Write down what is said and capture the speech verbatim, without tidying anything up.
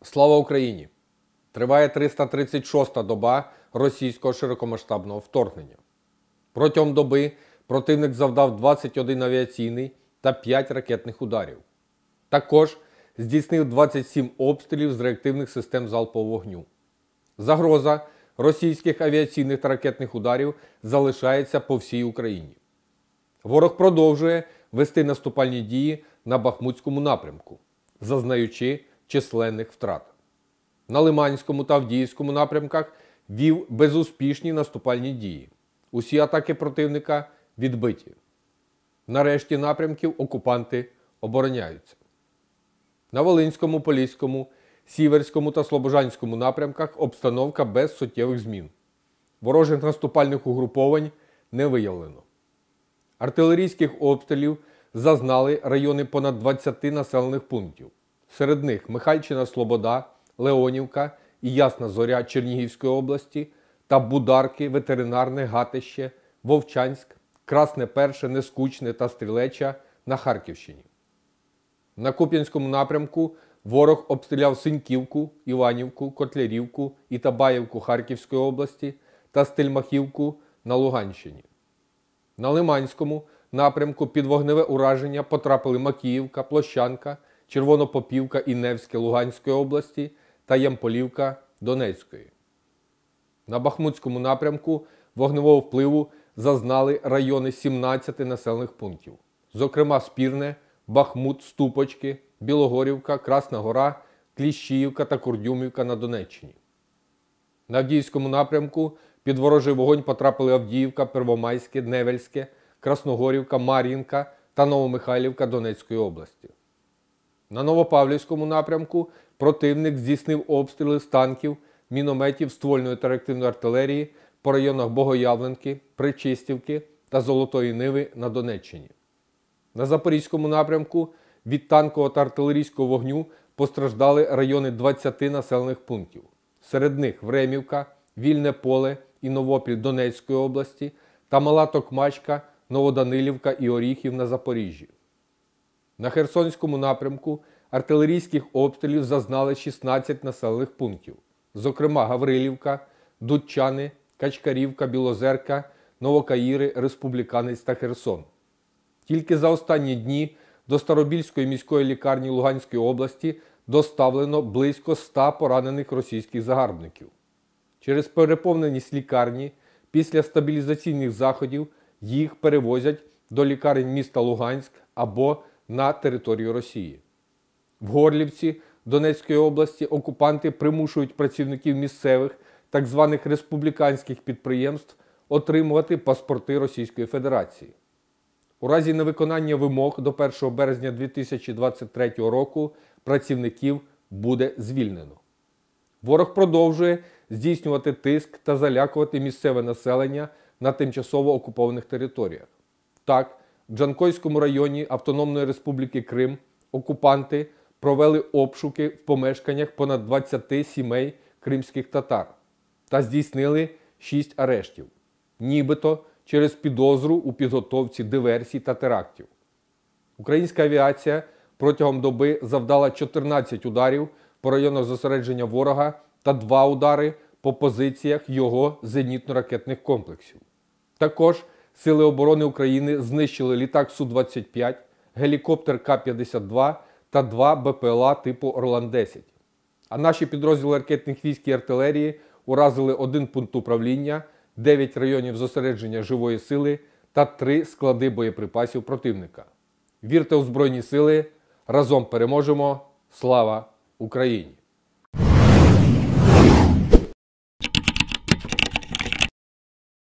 Слава Україні! Триває триста тридцять шоста доба російського широкомасштабного вторгнення. Протягом доби противник завдав двадцять один авіаційний та п'ять ракетних ударів. Також здійснив двадцять сім обстрілів з реактивних систем залпового вогню. Загроза російських авіаційних та ракетних ударів залишається по всій Україні. Ворог продовжує вести наступальні дії на Бахмутському напрямку, зазнаючи численних втрат. На Лиманському та Авдіївському напрямках вів безуспішні наступальні дії. Усі атаки противника відбиті. На решті напрямків окупанти обороняються. На Волинському, Поліському, Сіверському та Слобожанському напрямках обстановка без суттєвих змін. Ворожих наступальних угруповань не виявлено. Артилерійських обстрілів зазнали райони понад двадцяти населених пунктів. Серед них Михайльчина, Слобода, Леонівка і Ясна Зоря Чернігівської області та Бударки, Ветеринарне, Гатище, Вовчанськ, Красне Перше, Нескучне та Стрілеча на Харківщині. На Куп'янському напрямку ворог обстріляв Синьківку, Іванівку, Котлярівку і Табаївку Харківської області та Стельмахівку на Луганщині. На Лиманському напрямку під вогневе ураження потрапили Макіївка, Площанка, Червонопопівка і Невське Луганської області та Ямполівка Донецької. На Бахмутському напрямку вогневого впливу зазнали райони сімнадцяти населених пунктів, зокрема Спірне, Бахмут, Ступочки, Білогорівка, Красна Гора, Кліщіївка та Курдюмівка на Донеччині. На Авдіївському напрямку під ворожий вогонь потрапили Авдіївка, Первомайське, Невельське, Красногорівка, Мар'їнка та Новомихайлівка Донецької області. На Новопавлівському напрямку противник здійснив обстріли з танків, мінометів, ствольної та реактивної артилерії по районах Богоявленки, Причистівки та Золотої Ниви на Донеччині. На Запорізькому напрямку від танкового та артилерійського вогню постраждали райони двадцяти населених пунктів. Серед них Времівка, Вільне Поле і Новопіль Донецької області та Мала Токмачка, Новоданилівка і Оріхів на Запоріжжі. На Херсонському напрямку артилерійських обстрілів зазнали шістнадцять населених пунктів, зокрема Гаврилівка, Дудчани, Качкарівка, Білозерка, Новокаїри, Республіканець та Херсон. Тільки за останні дні до Старобільської міської лікарні Луганської області доставлено близько ста поранених російських загарбників. Через переповненість лікарні після стабілізаційних заходів їх перевозять до лікарень міста Луганськ або на територію Росії. В Горлівці Донецької області окупанти примушують працівників місцевих так званих республіканських підприємств отримувати паспорти Російської Федерації. У разі невиконання вимог до першого березня дві тисячі двадцять третього року працівників буде звільнено. Ворог продовжує здійснювати тиск та залякувати місцеве населення на тимчасово окупованих територіях. Так, в Джанкойському районі Автономної Республіки Крим окупанти провели обшуки в помешканнях понад двадцяти сімей кримських татар та здійснили шість арештів, нібито через підозру у підготовці диверсій та терактів. Українська авіація протягом доби завдала чотирнадцять ударів по районах зосередження ворога та два удари по позиціях його зенітно-ракетних комплексів. Також Сили оборони України знищили літак Су двадцять п'ять, гелікоптер Ка п'ятдесят два та два Бе Пе Ел А типу Орлан десять. А наші підрозділи ракетних військ і артилерії уразили один пункт управління, дев'ять районів зосередження живої сили та три склади боєприпасів противника. Вірте у Збройні Сили, разом переможемо! Слава Україні!